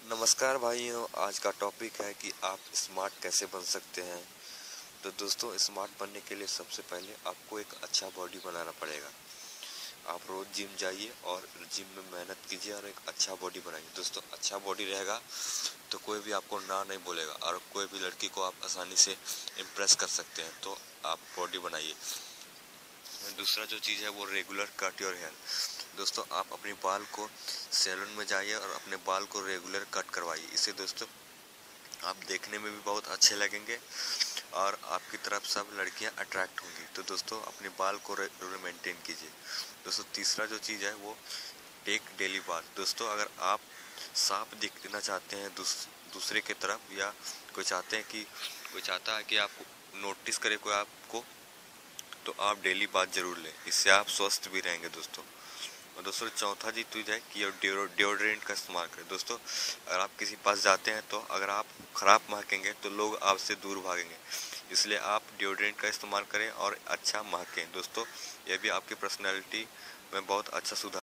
नमस्कार भाइयों, आज का टॉपिक है कि आप स्मार्ट कैसे बन सकते हैं। तो दोस्तों, स्मार्ट बनने के लिए सबसे पहले आपको एक अच्छा बॉडी बनाना पड़ेगा। आप रोज जिम जाइए और जिम में मेहनत कीजिए और एक अच्छा बॉडी बनाइए। दोस्तों, अच्छा बॉडी रहेगा तो कोई भी आपको ना नहीं बोलेगा और कोई भी लड़की को आप आसानी से इम्प्रेस कर सकते हैं। तो आप बॉडी बनाइए। दूसरा जो चीज़ है वो रेगुलर कट योर हेयर। दोस्तों, आप अपने बाल को सैलून में जाइए और अपने बाल को रेगुलर कट करवाइए। इससे दोस्तों आप देखने में भी बहुत अच्छे लगेंगे और आपकी तरफ सब लड़कियां अट्रैक्ट होंगी। तो दोस्तों, अपने बाल को रेगुलर मेंटेन कीजिए। दोस्तों, तीसरा जो चीज़ है वो टेक डेली बाथ। दोस्तों, अगर आप साफ दिखना चाहते हैं दूसरे की तरफ, या कोई चाहता है कि आपको नोटिस करे कोई आपको, तो आप डेली बाथ जरूर लें। इससे आप स्वस्थ भी रहेंगे दोस्तों। और दोस्तों, चौथा चीज़ है कि डिओड्रेंट का इस्तेमाल करें। दोस्तों, अगर आप किसी पास जाते हैं तो अगर आप ख़राब महकेंगे तो लोग आपसे दूर भागेंगे। इसलिए आप डिओड्रेंट का इस्तेमाल करें और अच्छा महकें। दोस्तों, यह भी आपकी पर्सनैलिटी में बहुत अच्छा सुधार